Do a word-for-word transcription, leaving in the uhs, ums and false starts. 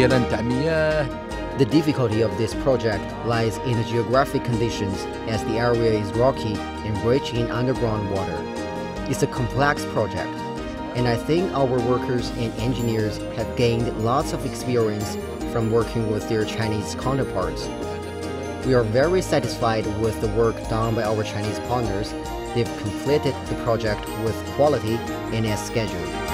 فعلا تاع مياه. The difficulty of this project lies in the geographic conditions, as the area is rocky and rich in underground water. It's a complex project, and I think our workers and engineers have gained lots of experience from working with their Chinese counterparts. We are very satisfied with the work done by our Chinese partners. They've completed the project with quality and as scheduled.